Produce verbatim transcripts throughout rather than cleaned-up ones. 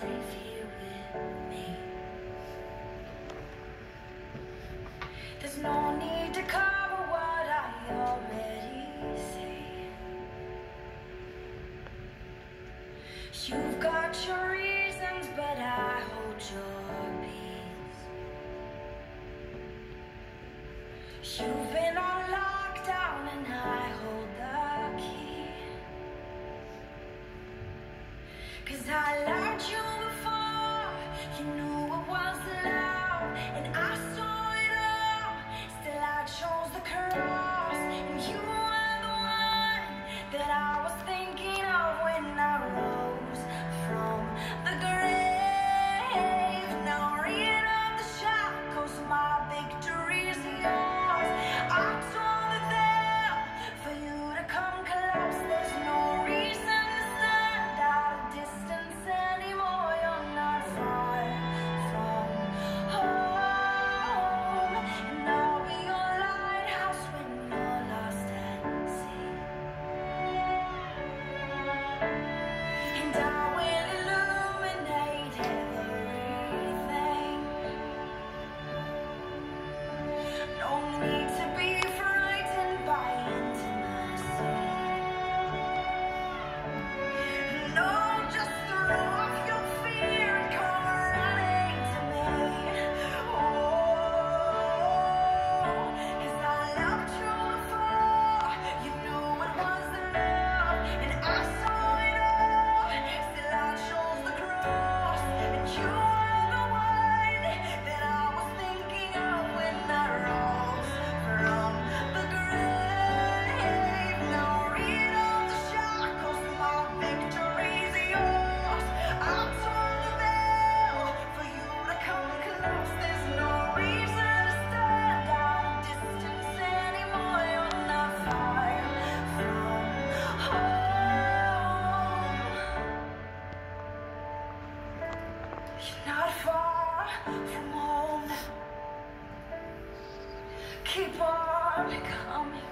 safe here with me. There's no need to cover what I already say. You've got your reasons, but I hold your peace. You've been on lockdown and I hold the key. 'Cause I loved you before you knew it was love, and I saw it all. Still I chose the cross, and you were the one that I was thinking of when I rose from the grave. Now rid of the shackles, my victory's yours. I tore the veil for you to come close. There's no reason to stand out of distance anymore. You're not far from home, and I'll be your lighthouse when you're lost at sea. And I will illuminate everything. No need to be frightened by intimacy. No, just throw off your fear and come running to me. Oh, 'cause I loved you before you knew it was enough, and I saw it all. Still I chose the cross, and you were the one that I was thinking of when I rose from the grave. Now rid of the shackles, my victory's yours. I tore the veil for you to come close. There's no reason to stand out of distance anymore. You're not far from home. You're not far from home. Keep on coming.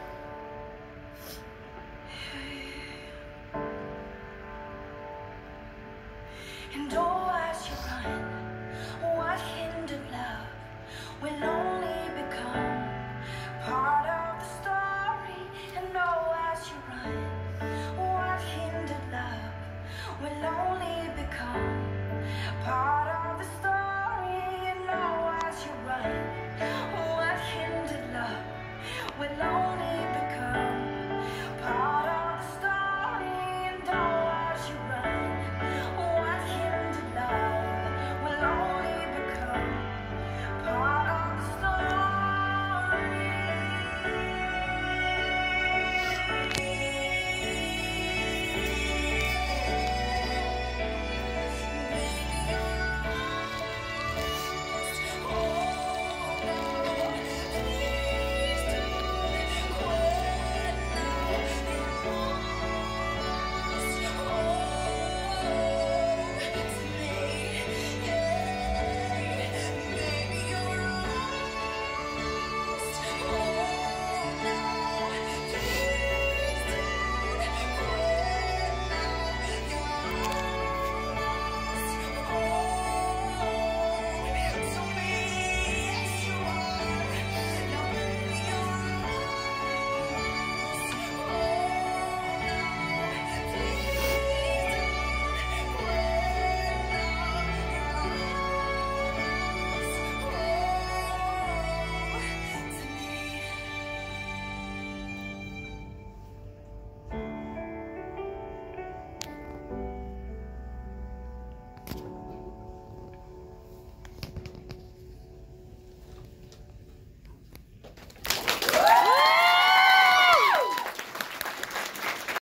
And oh, as you run, what hindered love will